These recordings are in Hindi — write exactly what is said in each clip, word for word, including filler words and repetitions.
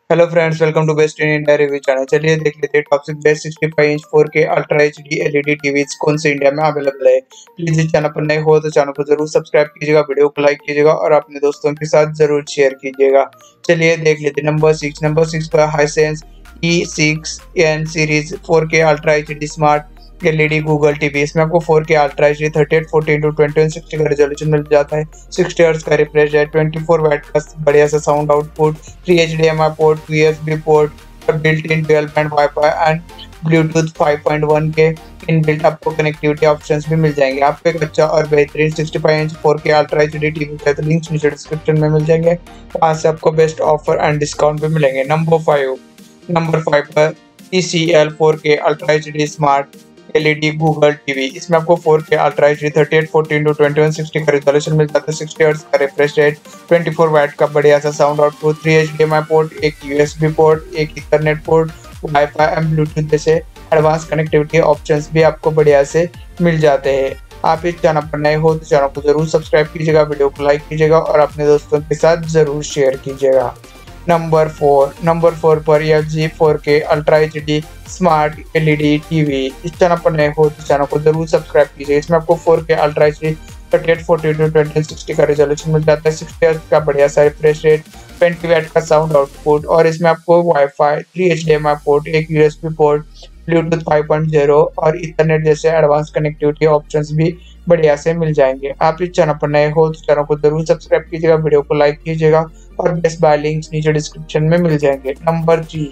Hello friends, welcome to best in India review channel. चलिए देख लेते हैं top six best sixty five inch four K ultra HD LED TVs कौन से इंडिया में अवेलेबल है। प्लीज इस चैनल पर नए हो तो चैनल को जरूर सब्सक्राइब कीजिएगा, वीडियो को लाइक कीजिएगा और अपने दोस्तों के साथ जरूर शेयर कीजिएगा। चलिए देख लेते हैं नंबर सिक्स नंबर सिक्स पर Hisense E six N series four K ultra HD smart LED Google TV. इसमें आपको four K ultra HD thirty eight forty into twenty one sixty का रेजोल्यूशन मिल जाता है। सिक्सटी हर्ट्ज का refresh rate, twenty four watt का बढ़िया सा sound output, three HDMI port, USB port और built in dual band WiFi and Bluetooth five point one के इनबिल्ट आपको कनेक्टिविटी ऑप्शंस भी मिल जाएंगे। आपको एक अच्छा और बेहतरीन sixty five inch four K ultra HD TV का लिंक्स नीचे डिस्क्रिप्शन में मिल जाएंगे, वहां से आपको बेस्ट ऑफर एंड डिस्काउंट भी मिलेंगे। नंबर फाइव नंबर फाइव पर T C L four K ultra HD smart LED Google TV. इसमें आपको four K ultra HD thirty eight forty into twenty one sixty का रेजोल्यूशन मिल जाता है। सिक्सटी हर्ट्ज का refresh rate, twenty four watt का बढ़िया सा sound output, three HDMI port, एक यूएसबी पोर्ट, एक Ethernet port, WiFi and Bluetooth जैसे एडवांस कनेक्टिविटी ऑप्शंस भी आपको बढ़िया से मिल जाते हैं। आप इस चैनल पर नए हो तो चैनल को जरूर सब्सक्राइब कीजिएगा, वीडियो को लाइक कीजिएगा और अपने दोस्तों के साथ जरूर शेयर कीजिएगा। नंबर फोर नंबर फोर पर L G four K ultra H D smart LED TV. इस चैनल पर नए हो तो चैनल को जरूर सब्सक्राइब कीजिए। इसमें आपको four K ultra H D thirty eight forty to twenty sixty का रेजोल्यूशन मिल जाता है। सिक्सटी हर्ट्ज का बढ़िया सा रिफ्रेश रेट, ट्वेंटी वाट का साउंड आउटपुट और इसमें आपको वाईफाई, थ्री एचडीएमआई पोर्ट, एक USB port, Bluetooth five point zero और इथरनेट जैसे एडवांस कनेक्टिविटी ऑप्शंस भी बढ़िया से मिल जाएंगे। आप इस चैनल पर नए हो तो चैनल को जरूर सब्सक्राइब कीजिएगा, वीडियो को लाइक कीजिएगा और बेस्ट बाय लिंक्स नीचे डिस्क्रिप्शन में मिल जाएंगे। नंबर थ्री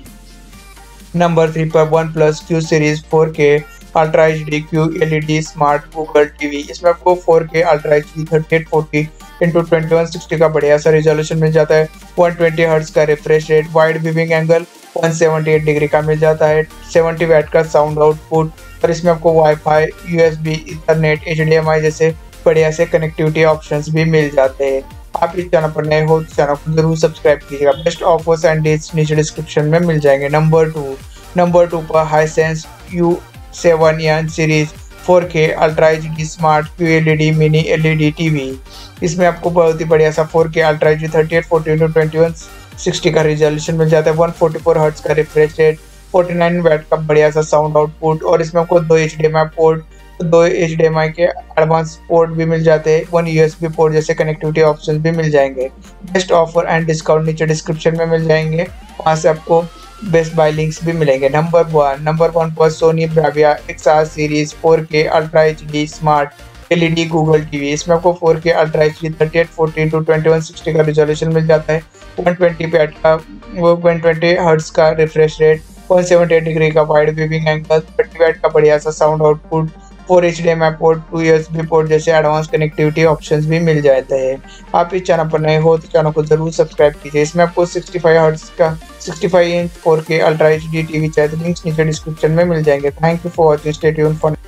नंबर थ्री पर OnePlus Q series four K ultra H D Q LED smart Google TV. इसमें आपको four K ultra H D thirty eight forty into twenty one sixty का बढ़िया सा रेजोल्यूशन मिल जाता है। वन ट्वेंटी हर्ट्ज का refresh rate, wide viewing angle one seventy eight degree का मिल जाता है, सेवेंटी वाट का साउंड आउटपुट और इसमें आपको वाईफाई, यूएसबी, इथरनेट, एचडीएमआई जैसे बढ़िया से कनेक्टिविटी ऑप्शंस भी मिल जाते हैं। आप इस चैनल पर नए हो तो चैनल को जरूर सब्सक्राइब कीजिएगा, बेस्ट ऑफर्स एंड डेट्स नीचे डिस्क्रिप्शन में मिल जाएंगे। नंबर टू नंबर टू पर Hisense U seven N series four K ultra H D smart Q LED mini LED TV. इसमें आपको बहुत ही बढ़िया सा four K ultra H D thirty eight forty into twenty one sixty का रेजोल्यूशन मिल जाता है। वन फोर्टी फोर हर्ट्ज का refresh rate, forty nine watt का बढ़िया सा साउंड आउटपुट और इसमें आपको दो एचडीएमआई पोर्ट, दो एचडीएमआई के एडवांस पोर्ट भी मिल जाते हैं, वन यूएसबी पोर्ट जैसे कनेक्टिविटी ऑप्शन भी मिल जाएंगे। बेस्ट ऑफर एंड डिस्काउंट नीचे डिस्क्रिप्शन में मिल जाएंगे, वहां से आपको बेस्ट बाय लिंक्स भी मिलेंगे। नंबर वन नंबर वन पर Sony Bravia XR series four K ultra H D smart LED Google TV. इसमें आपको four K ultra H D thirty eight forty into twenty one sixty का रेजोल्यूशन मिल जाता है। वन ट्वेंटी वाट का वन ट्वेंटी हर्ट्ज का refresh rate, one seventy eight degree का wide viewing angle, thirty watt का बढ़िया सा sound output, four HDMI port, two USB port जैसे एडवांस कनेक्टिविटी ऑप्शंस भी मिल जाते हैं। आप इस चैनल पर नए हो तो चैनल को जरूर सब्सक्राइब कीजिए। इसमें आपको सिक्सटी फाइव हर्ट्ज का sixty five inch four K ultra HD TV चाहिए, लिंक्स नीचे डिस्क्रिप्शन में मिल जाएंगे। Thank you for watching, stay tuned for